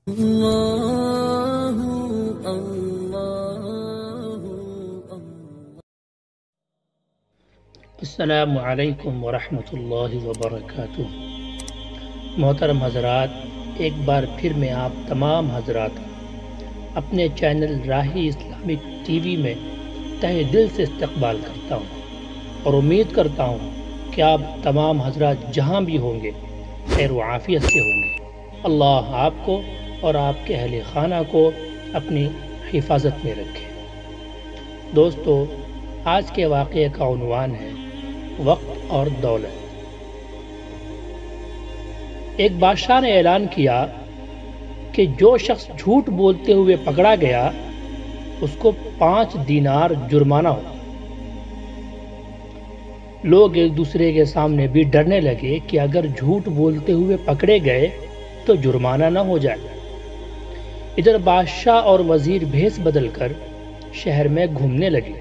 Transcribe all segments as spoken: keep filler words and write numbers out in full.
اللہ اللہ اللہ۔ السلام علیکم ورحمۃ اللہ وبرکاتہ۔ محترم حضرات، ایک بار پھر میں آپ تمام حضرات اپنے channel Rahi Islamic T V میں تہہ دل سے استقبال کرتا ہوں اور امید کرتا ہوں کہ آپ تمام حضرات جہاں بھی ہوں گے خیر و عافیت سے ہوں گے۔ اللہ آپ کو اور آپ کے اہل خانہ کو اپنی حفاظت میں رکھے۔ دوستو، آج کے واقعے کا عنوان ہے وقت اور دولت۔ ایک بادشاہ نے اعلان کیا کہ جو شخص جھوٹ بولتے ہوئے پکڑا گیا اس کو پانچ دینار جرمانہ ہو۔ لوگ ایک دوسرے کے سامنے بھی ڈرنے لگے کہ اگر جھوٹ بولتے ہوئے پکڑے گئے تو جرمانہ نہ ہو جائے۔ ادھر بادشاہ اور وزیر بھیس بدل کر شہر میں گھومنے لگے۔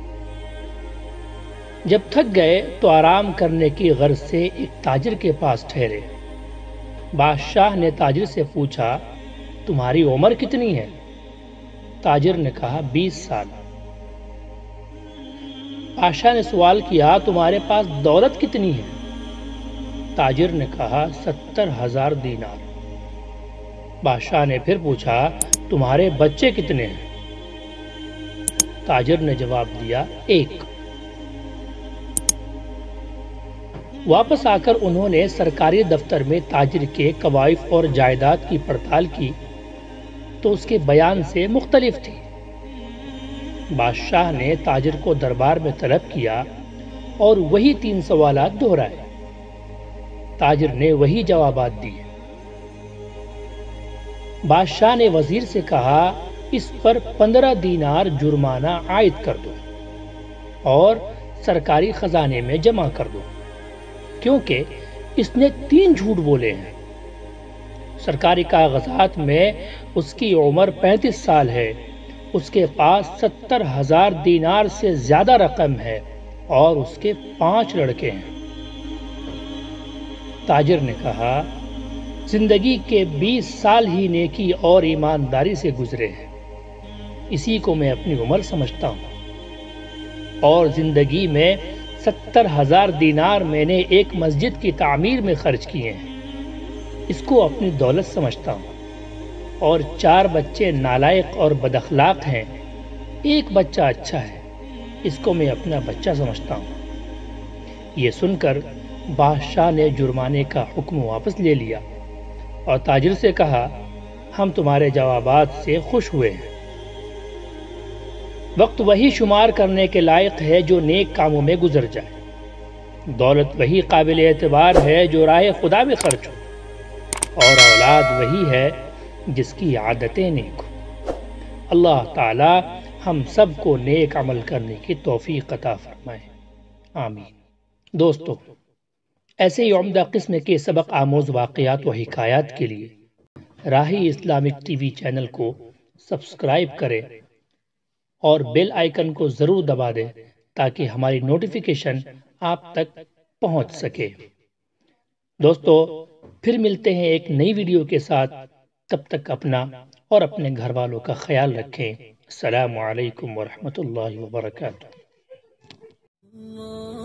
جب تھک گئے تو آرام کرنے کی غرض سے ایک تاجر کے پاس ٹھہرے۔ بادشاہ نے تاجر سے پوچھا، تمہاری عمر کتنی ہے؟ تاجر نے کہا، بیس سال۔ بادشاہ نے سوال کیا، تمہارے پاس دولت کتنی ہے؟ تاجر نے کہا، ستر ہزار دینار۔ بادشاہ نے پھر پوچھا، تمہارے بچے کتنے ہیں؟ تاجر نے جواب دیا، ایک۔ واپس آ کر انہوں نے سرکاری دفتر میں تاجر کے کوائف اور جائیداد کی پڑتال کی تو اس کے بیان سے مختلف تھی۔ بادشاہ نے تاجر کو دربار میں طلب کیا اور وہی تین سوالات دہرائے۔ تاجر نے وہی جوابات دیے۔ بادشاہ نے وزیر سے کہا، اس پر پندرہ دینار جرمانہ عائد کر دو اور سرکاری خزانے میں جمع کر دو، کیونکہ اس نے تین جھوٹ بولے ہیں۔ سرکاری کاغذات میں اس کی عمر پینتیس سال ہے، اس کے پاس ستر ہزار دینار سے زیادہ رقم ہے اور اس کے پانچ لڑکے ہیں۔ تاجر نے کہا، زندگی کے بیس سال ہی نیکی اور ایمانداری سے گزرے ہیں، اسی کو میں اپنی عمر سمجھتا ہوں، اور زندگی میں ستر ہزار دینار میں نے ایک مسجد کی تعمیر میں خرچ کیے ہیں، اس کو اپنی دولت سمجھتا ہوں، اور چار بچے نالائق اور بداخلاق ہیں، ایک بچہ اچھا ہے، اس کو میں اپنا بچہ سمجھتا ہوں۔ یہ سن کر بادشاہ نے جرمانے کا حکم واپس لے لیا اور تاجر سے کہا، ہم تمہارے جوابات سے خوش ہوئے ہیں۔ وقت وہی شمار کرنے کے لائق ہے جو نیک کاموں میں گزر جائے، دولت وہی قابل اعتبار ہے جو راہ خدا میں خرچ ہو، اور اولاد وہی ہے جس کی عادتیں نیک ہو۔ اللہ تعالی ہم سب کو نیک عمل کرنے کی توفیق عطا فرمائے، آمین۔ دوستو، ایسے ہی عمدہ قسم کے سبق آموز واقعات و حکایات کے لیے Rahi Islamic T V channel کو سبسکرائب کریں اور بیل آئیکن کو ضرور دبا دیں تاکہ ہماری نوٹیفیکیشن آپ تک پہنچ سکے۔ دوستو، پھر ملتے ہیں ایک نئی ویڈیو کے ساتھ، تب تک اپنا اور اپنے گھر والوں کا خیال رکھیں۔ السلام علیکم ورحمۃ اللہ وبرکاتہ۔